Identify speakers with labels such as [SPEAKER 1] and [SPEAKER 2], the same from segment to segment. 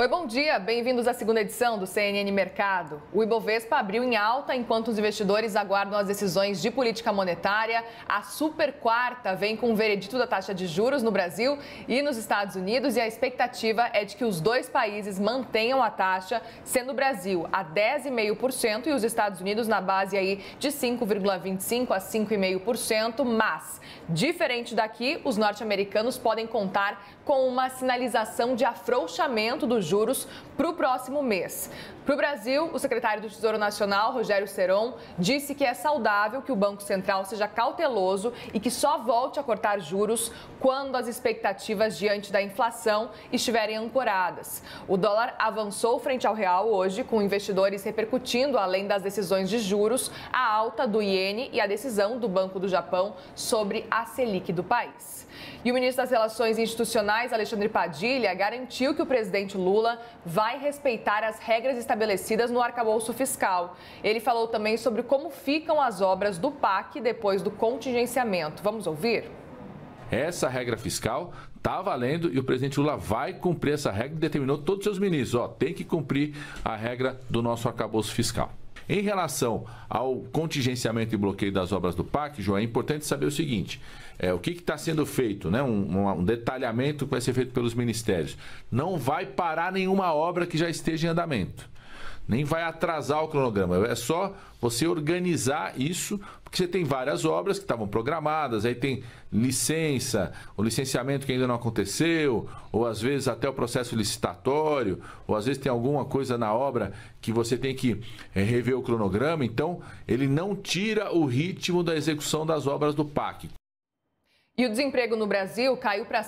[SPEAKER 1] Oi, bom dia. Bem-vindos à segunda edição do CNN Mercado. O Ibovespa abriu em alta enquanto os investidores aguardam as decisões de política monetária. A super quarta vem com o veredito da taxa de juros no Brasil e nos Estados Unidos e a expectativa é de que os dois países mantenham a taxa, sendo o Brasil a 10,5% e os Estados Unidos na base aí de 5,25% a 5,5%, mas, diferente daqui, os norte-americanos podem contar com uma sinalização de afrouxamento dos juros para o próximo mês. Para o Brasil, o secretário do Tesouro Nacional, Rogério Ceron, disse que é saudável que o Banco Central seja cauteloso e que só volte a cortar juros quando as expectativas diante da inflação estiverem ancoradas. O dólar avançou frente ao real hoje, com investidores repercutindo, além das decisões de juros, a alta do iene e a decisão do Banco do Japão sobre a Selic do país. E o ministro das Relações Institucionais, Alexandre Padilha, garantiu que o presidente Lula vai respeitar as regras estabelecidas no arcabouço fiscal. Ele falou também sobre como ficam as obras do PAC depois do contingenciamento. Vamos ouvir?
[SPEAKER 2] Essa regra fiscal está valendo e o presidente Lula vai cumprir essa regra e determinou todos os seus ministros. Tem que cumprir a regra do nosso arcabouço fiscal. Em relação ao contingenciamento e bloqueio das obras do PAC, João, é importante saber o seguinte, o que está sendo feito, né? Um detalhamento que vai ser feito pelos ministérios. Não vai parar nenhuma obra que já esteja em andamento, nem vai atrasar o cronograma, é só você organizar isso, porque você tem várias obras que estavam programadas, aí tem licença, o licenciamento que ainda não aconteceu, ou às vezes até o processo licitatório, ou às vezes tem alguma coisa na obra que você tem que rever o cronograma, então ele não tira o ritmo da execução das obras do PAC.
[SPEAKER 1] E o desemprego no Brasil caiu para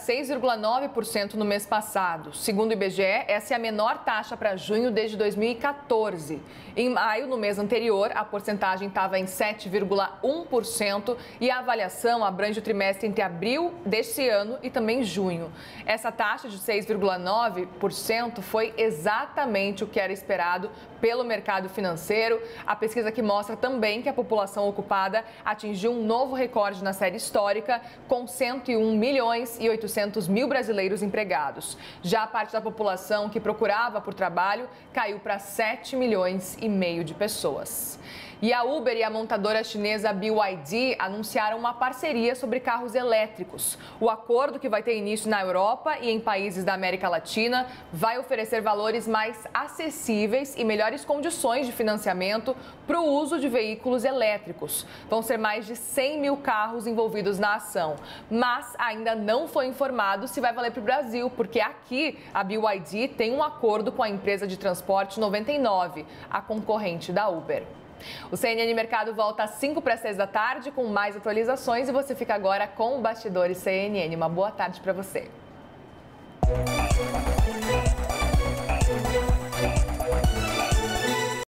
[SPEAKER 1] 6,9% no mês passado. Segundo o IBGE, essa é a menor taxa para junho desde 2014. Em maio, no mês anterior, a porcentagem estava em 7,1% e a avaliação abrange o trimestre entre abril deste ano e também junho. Essa taxa de 6,9% foi exatamente o que era esperado pelo mercado financeiro. A pesquisa que mostra também que a população ocupada atingiu um novo recorde na série histórica, com 101 milhões e 800 mil brasileiros empregados. Já a parte da população que procurava por trabalho caiu para 7 milhões e meio de pessoas. E a Uber e a montadora chinesa BYD anunciaram uma parceria sobre carros elétricos. O acordo, que vai ter início na Europa e em países da América Latina, vai oferecer valores mais acessíveis e melhores condições de financiamento para o uso de veículos elétricos. Vão ser mais de 100 mil carros envolvidos na ação. Mas ainda não foi informado se vai valer para o Brasil, porque aqui a BYD tem um acordo com a empresa de transporte 99, a concorrente da Uber. O CNN Mercado volta às 5:45 da tarde com mais atualizações e você fica agora com o Bastidores CNN. Uma boa tarde para você.